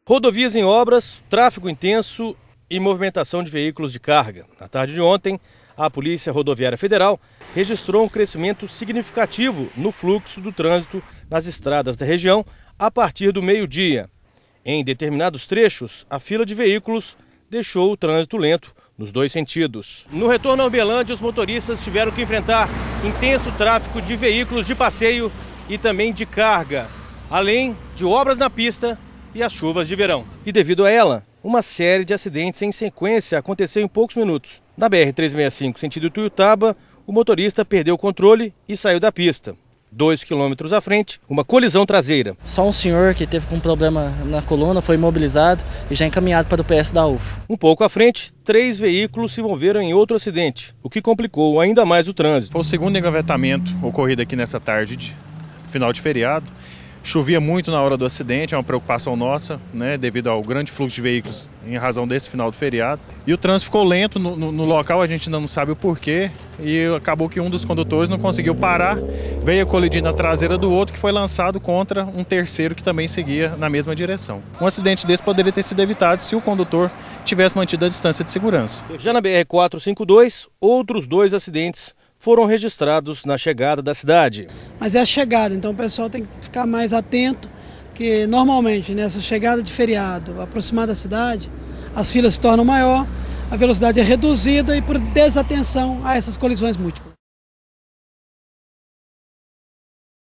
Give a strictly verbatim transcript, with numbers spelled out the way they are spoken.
Rodovias em obras, tráfego intenso e movimentação de veículos de carga. Na tarde de ontem, a Polícia Rodoviária Federal registrou um crescimento significativo no fluxo do trânsito nas estradas da região a partir do meio-dia. Em determinados trechos, a fila de veículos deixou o trânsito lento nos dois sentidos. No retorno a Uberlândia, os motoristas tiveram que enfrentar intenso tráfego de veículos de passeio e também de carga, além de obras na pista e as chuvas de verão. E devido a ela, uma série de acidentes em sequência aconteceu em poucos minutos. Na B R trezentos e sessenta e cinco, sentido Tuiutaba, o motorista perdeu o controle e saiu da pista. Dois quilômetros à frente, uma colisão traseira. Só um senhor que teve com um problema na coluna foi imobilizado e já encaminhado para o P S da U F. Um pouco à frente, três veículos se envolveram em outro acidente, o que complicou ainda mais o trânsito. Foi o segundo engavetamento ocorrido aqui nessa tarde, de final de feriado. Chovia muito na hora do acidente, é uma preocupação nossa, né, devido ao grande fluxo de veículos em razão desse final do feriado. E o trânsito ficou lento no, no, no local, a gente ainda não sabe o porquê, e acabou que um dos condutores não conseguiu parar, veio colidir na traseira do outro, que foi lançado contra um terceiro que também seguia na mesma direção. Um acidente desse poderia ter sido evitado se o condutor tivesse mantido a distância de segurança. Já na B R quatrocentos e cinquenta e dois, outros dois acidentes foram registrados na chegada da cidade. Mas é a chegada, então o pessoal tem que ficar mais atento, que normalmente nessa chegada de feriado, aproximada da cidade, as filas se tornam maior, a velocidade é reduzida e por desatenção a essas colisões múltiplas.